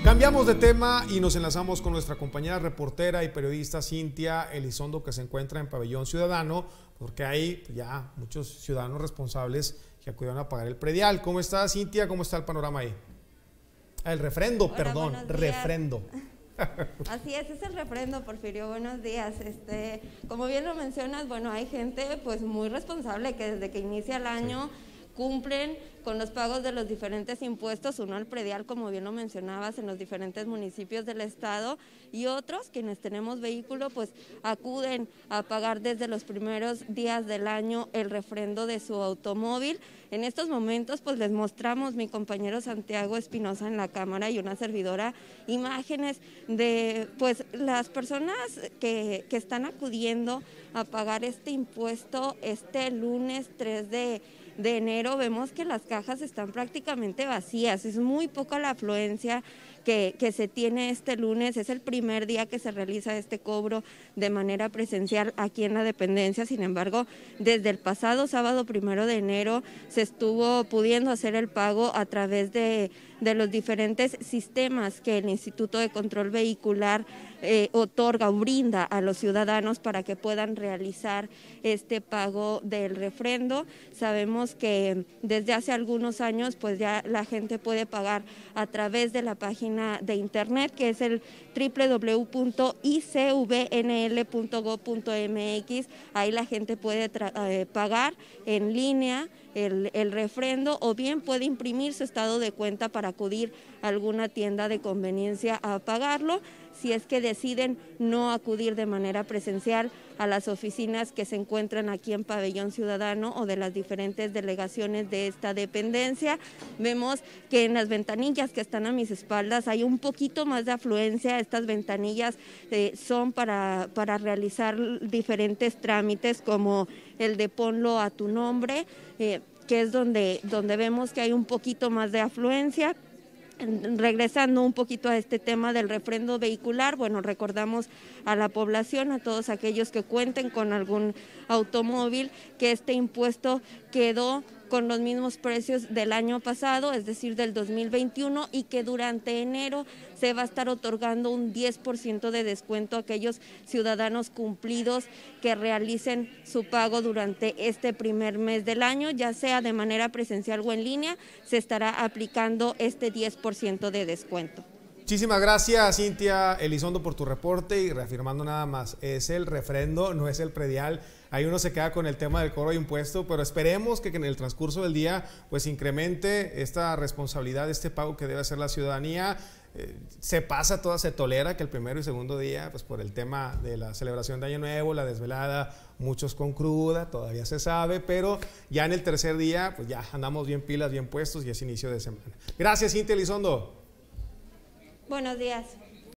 Cambiamos de tema y nos enlazamos con nuestra compañera reportera y periodista Cintia Elizondo, que se encuentra en Pabellón Ciudadano, porque hay ya muchos ciudadanos responsables que acudieron a pagar el predial. ¿Cómo está, Cintia? ¿Cómo está el panorama ahí? El refrendo, Hola, perdón, refrendo. Así es el refrendo, Porfirio, buenos días. Como bien lo mencionas, bueno, hay gente pues muy responsable que desde que inicia el año cumplen con los pagos de los diferentes impuestos, uno al predial, como bien lo mencionabas, en los diferentes municipios del estado, y otros, quienes tenemos vehículo, pues acuden a pagar desde los primeros días del año el refrendo de su automóvil. En estos momentos, pues les mostramos, mi compañero Santiago Espinosa en la cámara y una servidora, imágenes de pues las personas que están acudiendo a pagar este impuesto este lunes 3 de enero. Vemos que las cajas están prácticamente vacías, es muy poca la afluencia que se tiene este lunes. Es el primer día que se realiza este cobro de manera presencial aquí en la dependencia. Sin embargo, desde el pasado sábado 1 de enero se estuvo pudiendo hacer el pago a través de los diferentes sistemas que el Instituto de Control Vehicular otorga o brinda a los ciudadanos para que puedan realizar este pago del refrendo. Sabemos que desde hace algunos años pues ya la gente puede pagar a través de la página de internet, que es el www.icvnl.gov.mx. Ahí la gente puede pagar en línea el refrendo, o bien puede imprimir su estado de cuenta para acudir a alguna tienda de conveniencia a pagarlo. Si es que deciden no acudir de manera presencial a las oficinas que se encuentran aquí en Pabellón Ciudadano o de las diferentes delegaciones de esta dependencia, vemos que en las ventanillas que están a mis espaldas hay un poquito más de afluencia. Estas ventanillas son para realizar diferentes trámites, como el de ponlo a tu nombre, que es donde vemos que hay un poquito más de afluencia. Regresando un poquito a este tema del refrendo vehicular, bueno, recordamos a la población, a todos aquellos que cuenten con algún automóvil, que este impuesto quedó con los mismos precios del año pasado, es decir, del 2021, y que durante enero se va a estar otorgando un 10% de descuento a aquellos ciudadanos cumplidos que realicen su pago durante este primer mes del año, ya sea de manera presencial o en línea. Se estará aplicando este 10% de descuento. Muchísimas gracias, Cintia Elizondo, por tu reporte, y reafirmando nada más, es el refrendo, no es el predial. Ahí uno se queda con el tema del cobro de impuesto, pero esperemos que en el transcurso del día pues incremente esta responsabilidad, este pago que debe hacer la ciudadanía. Se pasa toda, se tolera que el primero y segundo día, pues por el tema de la celebración de Año Nuevo, la desvelada, muchos con cruda, todavía se sabe, pero ya en el tercer día, pues ya andamos bien pilas, bien puestos, y es inicio de semana. Gracias, Cintia Elizondo. Buenos días.